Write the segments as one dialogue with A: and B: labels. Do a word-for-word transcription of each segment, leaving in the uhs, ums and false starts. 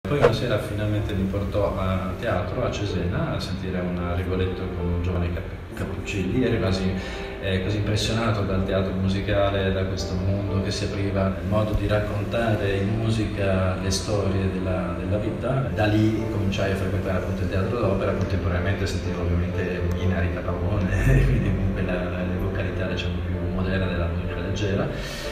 A: Poi una sera finalmente mi portò a teatro a Cesena a sentire una Rigoletto con un giovane Cappuccilli e rimasi eh, così impressionato dal teatro musicale, da questo mondo che si apriva, il modo di raccontare in musica le storie della, della vita. Da lì cominciai a frequentare appunto il teatro d'opera, contemporaneamente sentivo ovviamente Mina, Rita Pavone, quindi comunque la, la, la vocalità diciamo più moderna della musica leggera.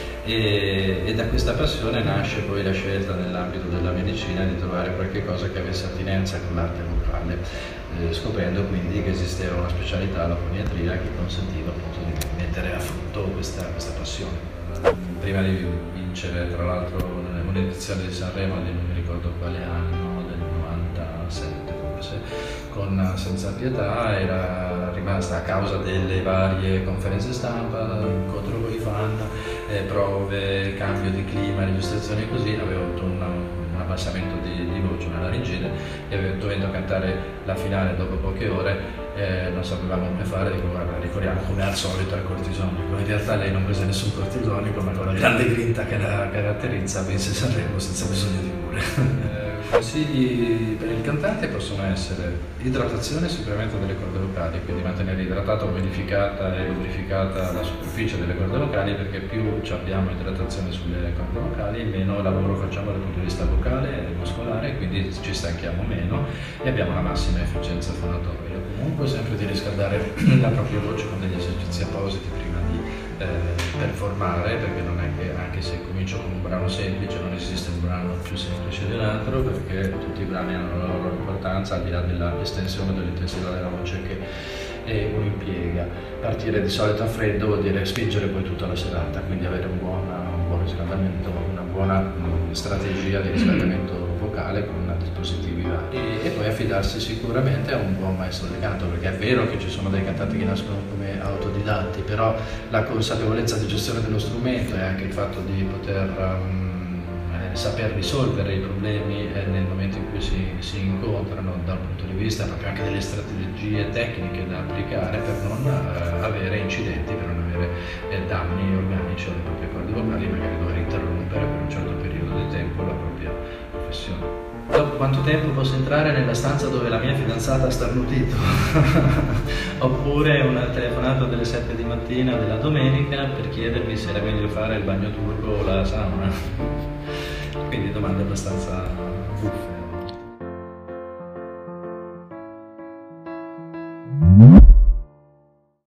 A: E, e da questa passione nasce poi la scelta nell'ambito della medicina di trovare qualche cosa che avesse attinenza con l'arte vocale, eh, scoprendo quindi che esisteva una specialità, la foniatria, che consentiva appunto di mettere a frutto questa, questa passione. Prima di vincere tra l'altro un'edizione di Sanremo di non mi ricordo quale anno, del novantasette forse, con Senza Pietà, era rimasta a causa delle varie conferenze stampa, incontro con i fan, eh, prove, cambio di clima, registrazioni così, avevo avuto una, un abbassamento di, di voce, una laringite, e avevo dovuto cantare la finale dopo poche ore, eh, non sapevamo come fare, dico guarda ricorriamo come al solito al cortisonico. In realtà lei non prese nessun cortisonico, ma con la grande grinta che la caratterizza vinse Sanremo senza bisogno di cure. Consigli per il cantante possono essere idratazione sicuramente delle corde vocali, quindi mantenere idratata, umidificata e lubrificata la superficie delle corde vocali, perché più abbiamo idratazione sulle corde vocali meno lavoro facciamo dal punto di vista vocale e muscolare, quindi ci stanchiamo meno e abbiamo la massima efficienza fonatoria. Comunque sempre di riscaldare la propria voce con degli esercizi appositi prima di eh, performare, perché non è che anche se comincio con un brano semplice non esiste un brano più semplice di un altro, perché tutti i brani hanno la loro importanza al di là dell'estensione e dell'intensità della voce che eh, uno impiega. Partire di solito a freddo vuol dire spingere poi tutta la serata, quindi avere un buon, un buon riscaldamento, una buona mh, strategia di riscaldamento vocale con dispositivi vari, e, e poi affidarsi sicuramente a un buon maestro di canto, perché è vero che ci sono dei cantanti che nascono come autodidatti, però la consapevolezza di gestione dello strumento e anche il fatto di poter um, eh, saper risolvere i problemi eh, nel momento in cui si, si incontrano dal punto di vista proprio anche delle strategie tecniche da applicare per non eh, avere incidenti, per non avere eh, danni organici alle proprie corde vocali, magari dover interrompere per un certo periodo di tempo la propria professione. Dopo quanto tempo posso entrare nella stanza dove la mia fidanzata ha starnutito? Oppure una telefonata delle sette di mattina della domenica per chiedermi se era meglio fare il bagno turco o la sauna? Quindi domande abbastanza buffe.